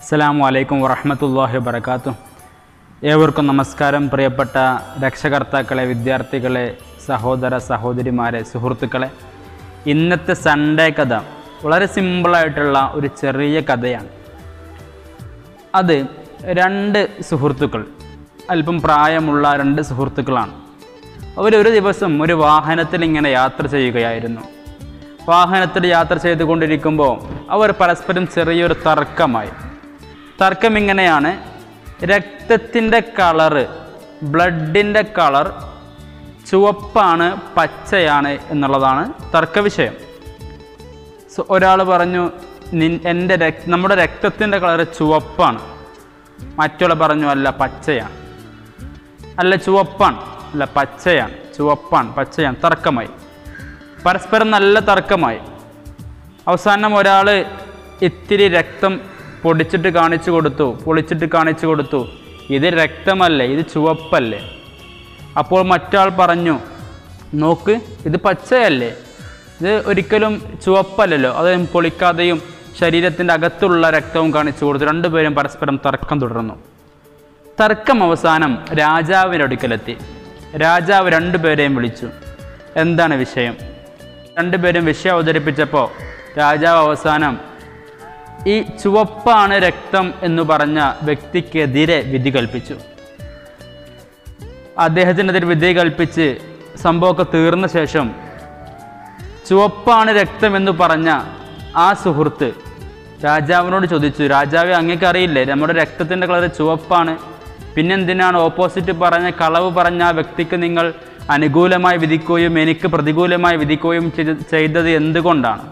അസ്സലാമു അലൈക്കും വറഹ്മത്തുള്ളാഹി വബറകാതുഹു. ഏവർക്കും നമസ്കാരം. പ്രിയപ്പെട്ട രക്ഷകർത്താക്കളെ, വിദ്യാർത്ഥികളെ, സഹോദര സഹോദരിമാരെ, സുഹൃത്തുക്കളെ, ഇന്നത്തെ സൺഡേ കഥ വളരെ സിമ്പിളായിട്ടുള്ള ഒരു ചെറിയ കഥയാണ്. അത് രണ്ട് സുഹൃത്തുക്കൾ, അല്പം പ്രായമുള്ള രണ്ട് സുഹൃത്തുക്കളാണ്. അവരൊരു ദിവസം ഒരു വാഹനത്തിൽ ഇങ്ങനെ യാത്ര ചെയ്യുകയായിരുന്നു. വാഹനത്തിൽ യാത്ര ചെയ്തുകൊണ്ടിരിക്കുമ്പോൾ അവർ പരസ്പരം ചെറിയൊരു തർക്കമായി. തർക്കം ഇങ്ങനെയാണ്: രക്തത്തിൻ്റെ കളറ്, ബ്ലഡിൻ്റെ കളർ ചുവപ്പാണ് പച്ചയാണ് എന്നുള്ളതാണ് തർക്കവിഷയം. ഒരാൾ പറഞ്ഞു, നമ്മുടെ രക്തത്തിൻ്റെ കളറ് ചുവപ്പാണ്. മറ്റൊരാൾ പറഞ്ഞു, അല്ല പച്ചയാണ്. അല്ല ചുവപ്പാണ്, അല്ല പച്ചയാണ്. ചുവപ്പാണ്, പച്ചയാണ്. തർക്കമായി, പരസ്പരം നല്ല തർക്കമായി. അവസാനം ഒരാൾ ഇത്തിരി രക്തം പൊളിച്ചിട്ട് കാണിച്ചു കൊടുത്തു, ഇത് രക്തമല്ലേ, ഇത് ചുവപ്പല്ലേ. അപ്പോൾ മറ്റാൾ പറഞ്ഞു, നോക്ക്, ഇത് പച്ചയല്ലേ, ഇത് ഒരിക്കലും ചുവപ്പല്ലല്ലോ. അത് പൊളിക്കാതെയും ശരീരത്തിൻ്റെ അകത്തുള്ള രക്തവും കാണിച്ചു കൊടുത്തു. രണ്ടുപേരും പരസ്പരം തർക്കം തുടർന്നു. തർക്കം അവസാനം രാജാവിൻ്റെ അടുക്കലെത്തി. രാജാവ് രണ്ടുപേരെയും വിളിച്ചു. എന്താണ് വിഷയം? രണ്ടുപേരും വിഷയം അവതരിപ്പിച്ചപ്പോൾ രാജാവ് അവസാനം ഈ ചുവപ്പാണ് രക്തം എന്ന് പറഞ്ഞ വ്യക്തിക്കെതിരെ വിധി കൽപ്പിച്ചു. അദ്ദേഹത്തിനെതിരെ വിധി കൽപ്പിച്ച് സംഭവമൊക്കെ തീർന്ന ശേഷം ചുവപ്പാണ് രക്തം എന്ന് പറഞ്ഞ ആ സുഹൃത്ത് രാജാവിനോട് ചോദിച്ചു, രാജാവേ, അങ്ങേക്ക് അറിയില്ലേ നമ്മുടെ രക്തത്തിൻ്റെ കളർ ചുവപ്പാണ്, പിന്നെന്തിനാണ് ഓപ്പോസിറ്റ് പറഞ്ഞ കളവ് പറഞ്ഞ ആ വ്യക്തിക്ക് നിങ്ങൾ അനുകൂലമായി വിധിക്കുകയും എനിക്ക് പ്രതികൂലമായി വിധിക്കുകയും ചെയ്തത് എന്തുകൊണ്ടാണ്?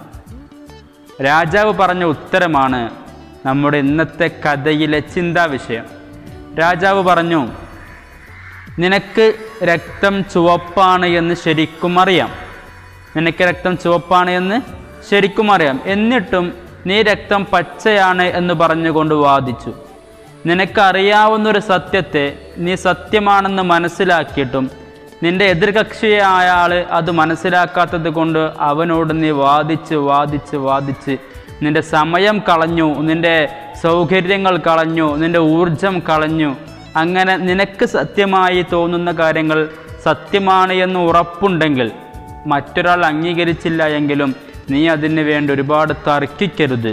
രാജാവ് പറഞ്ഞ ഉത്തരമാണ് നമ്മുടെ ഇന്നത്തെ കഥയിലെ ചിന്താവിഷയം. രാജാവ് പറഞ്ഞു, നിനക്ക് രക്തം ചുവപ്പാണ് എന്ന് ശരിക്കും അറിയാം. എന്നിട്ടും നീ രക്തം പച്ചയാണ് എന്ന് പറഞ്ഞുകൊണ്ട് വാദിച്ചു. നിനക്കറിയാവുന്നൊരു സത്യത്തെ നീ സത്യമാണെന്ന് മനസ്സിലാക്കിയിട്ടും നിന്റെ എതിർകക്ഷിയായ ആൾ അത് മനസ്സിലാക്കാത്തത് കൊണ്ട് അവനോട് നീ വാദിച്ച് നിന്റെ സമയം കളഞ്ഞു, നിന്റെ സൗകര്യങ്ങൾ കളഞ്ഞു, നിന്റെ ഊർജം കളഞ്ഞു. അങ്ങനെ നിനക്ക് സത്യമായി തോന്നുന്ന കാര്യങ്ങൾ സത്യമാണ് എന്ന് ഉറപ്പുണ്ടെങ്കിൽ, മറ്റൊരാൾ അംഗീകരിച്ചില്ല എങ്കിലും നീ അതിന് വേണ്ടി ഒരുപാട് തർക്കിക്കരുത്.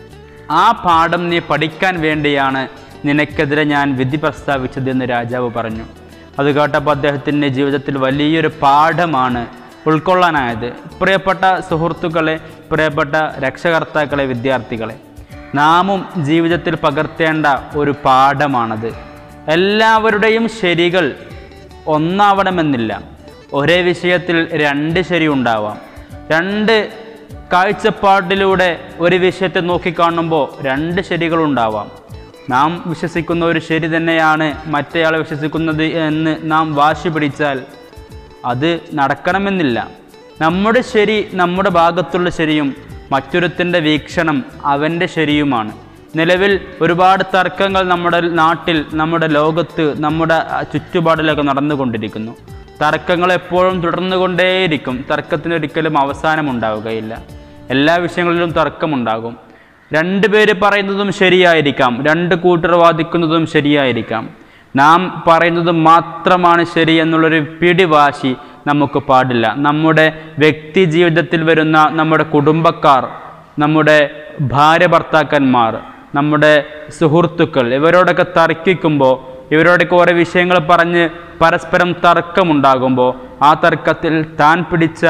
ആ പാഠം നീ പഠിക്കാൻ വേണ്ടിയാണ് നിനക്കെതിരെ ഞാൻ വിധി പ്രസ്താവിച്ചതെന്ന് രാജാവ് പറഞ്ഞു. അത് കേട്ടപ്പോൾ അദ്ദേഹത്തിൻ്റെ ജീവിതത്തിൽ വലിയൊരു പാഠമാണ് ഉൾക്കൊള്ളാനായത്. പ്രിയപ്പെട്ട സുഹൃത്തുക്കളെ, പ്രിയപ്പെട്ട രക്ഷകർത്താക്കളെ, വിദ്യാർത്ഥികളെ, നാമും ജീവിതത്തിൽ പകർത്തേണ്ട ഒരു പാഠമാണത്. എല്ലാവരുടെയും ശരികൾ ഒന്നാവണമെന്നില്ല. ഒരേ വിഷയത്തിൽ രണ്ട് ശരി ഉണ്ടാവാം. രണ്ട് കാഴ്ചപ്പാടിലൂടെ ഒരു വിഷയത്തെ നോക്കിക്കാണുമ്പോൾ രണ്ട് ശരികളുണ്ടാവാം. നാം വിശ്വസിക്കുന്ന ഒരു ശരി തന്നെയാണ് മറ്റേയാൾ വിശ്വസിക്കുന്നത് എന്ന് നാം വാശി പിടിച്ചാൽ അത് നടക്കണമെന്നില്ല. നമ്മുടെ ശരി നമ്മുടെ ഭാഗത്തുള്ള ശരിയും മറ്റൊരുത്തിൻ്റെ വീക്ഷണം അവൻ്റെ ശരിയുമാണ്. നിലവിൽ ഒരുപാട് തർക്കങ്ങൾ നമ്മുടെ നാട്ടിൽ, നമ്മുടെ ലോകത്ത്, നമ്മുടെ ചുറ്റുപാടിലൊക്കെ നടന്നുകൊണ്ടിരിക്കുന്നു. തർക്കങ്ങൾ എപ്പോഴും തുടർന്നുകൊണ്ടേയിരിക്കും. തർക്കത്തിനൊരിക്കലും അവസാനമുണ്ടാവുകയില്ല. എല്ലാ വിഷയങ്ങളിലും തർക്കമുണ്ടാകും. രണ്ടുപേര് പറയുന്നതും ശരിയായിരിക്കാം, രണ്ട് കൂട്ടർ വാദിക്കുന്നതും ശരിയായിരിക്കാം. നാം പറയുന്നത് മാത്രമാണ് ശരി എന്നുള്ളൊരു പിടിവാശി നമുക്ക് പാടില്ല. നമ്മുടെ വ്യക്തി ജീവിതത്തിൽ വരുന്ന നമ്മുടെ കുടുംബക്കാർ, നമ്മുടെ ഭാര്യ ഭർത്താക്കന്മാർ, നമ്മുടെ സുഹൃത്തുക്കൾ, ഇവരോടൊക്കെ തർക്കിക്കുമ്പോൾ, ഇവരോടൊക്കെ ഓരോ വിഷയങ്ങൾ പറഞ്ഞ് പരസ്പരം തർക്കമുണ്ടാകുമ്പോൾ ആ തർക്കത്തിൽ താൻ പിടിച്ച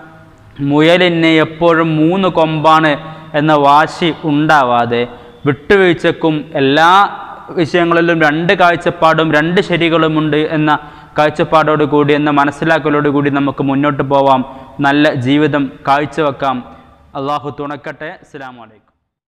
മുയലിന് എപ്പോഴും 3 കൊമ്പാണ് എന്ന വാശി ഉണ്ടാവാതെ വിട്ടുവീഴ്ചക്കും എല്ലാ വിഷയങ്ങളിലും രണ്ട് കാഴ്ചപ്പാടും രണ്ട് ശരികളുമുണ്ട് എന്ന കാഴ്ചപ്പാടോടുകൂടി, എന്ന മനസ്സിലാക്കലോടുകൂടി നമുക്ക് മുന്നോട്ട് പോവാം. നല്ല ജീവിതം കാഴ്ചവെക്കാം. അള്ളാഹു തുണക്കട്ടെ. അസ്സലാമു അലൈക്കും.